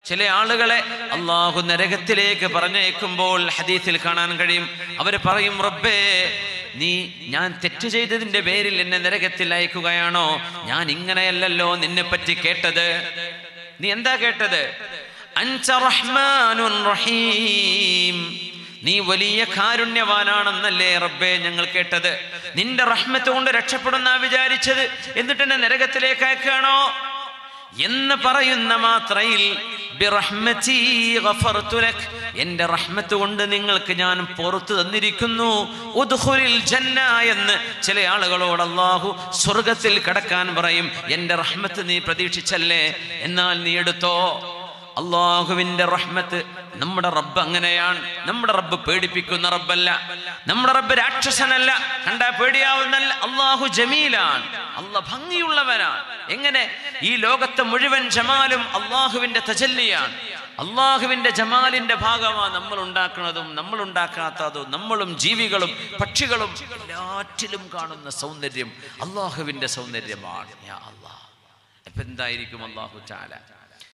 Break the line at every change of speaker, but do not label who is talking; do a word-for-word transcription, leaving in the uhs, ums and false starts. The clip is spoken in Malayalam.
ചില ആളുകളെ അള്ളാഹു നരകത്തിലേക്ക് പറഞ്ഞേക്കുമ്പോൾ ഹദീസിൽ കാണാൻ കഴിയും, അവർ പറയും, റബ്ബേ നീ ഞാൻ തെറ്റ് ചെയ്തതിന്റെ പേരിൽ എന്നെ നരകത്തിൽ അയക്കുകയാണോ? ഞാൻ ഇങ്ങനെയല്ലല്ലോ നിന്നെ പറ്റി കേട്ടത്. നീ എന്താ കേട്ടത്? അൻത റഹ്മാനുർ റഹീം, നീ വലിയ കാരുണ്യവാനാണെന്നല്ലേ റബ്ബേ ഞങ്ങൾ കേട്ടത്. നിന്റെ റഹ്മത്ത് കൊണ്ട് രക്ഷപ്പെടുന്ന വിചാരിച്ചത്, എന്നിട്ട് എന്നെ നരകത്തിലേക്ക് അയക്കുകയാണോ എന്ന് പറയുന്ന മാത്രയിൽ ബിറഹ്മതി ഗഫർതു ലക്, എൻ്റെ റഹ്മത്ത് കൊണ്ട് നിങ്ങൾക്ക് ഞാൻ പുറത്തു തന്നിരിക്കുന്നു. ഉദ്ഖുലിൽ ജന്ന എന്ന് ചില ആളുകളോട് അല്ലാഹു സ്വർഗത്തിൽ കടക്കാൻ പറയും. എൻ്റെ റഹ്മത്ത് നീ പ്രതീക്ഷിച്ചല്ലേ, എന്നാൽ നീ എടുത്തോ. അള്ളാഹുവിന്റെ റഹ്മത്ത്. നമ്മുടെ റബ്ബ് അങ്ങനെയാണ്. നമ്മുടെ റബ്ബ് പേടിപ്പിക്കുന്ന റബ്ബല്ല, നമ്മുടെ റബ്ബ് രാക്ഷസനല്ല, കണ്ടാ പേടിയാവുന്നല്ല. അള്ളാഹു ജമീലാണ്, അള്ളാഹ് ഭംഗിയുള്ളവനാണ്. എങ്ങനെ? ഈ ലോകത്തെ മുഴുവൻ ജമാലും അള്ളാഹുവിന്റെ തജല്ലിയാണ്. അള്ളാഹുവിന്റെ ജമാലിന്റെ ഭാഗമാണ് നമ്മൾ ഉണ്ടാക്കുന്നതും നമ്മൾ ഉണ്ടാക്കാത്തതും, നമ്മളും ജീവികളും പക്ഷികളും എല്ലാറ്റിലും കാണുന്ന സൗന്ദര്യം അള്ളാഹുവിന്റെ സൗന്ദര്യമാണ്. യാ അല്ലാഹ്, ഇപ്പൊ എന്തായിരിക്കും അല്ലാഹു തആല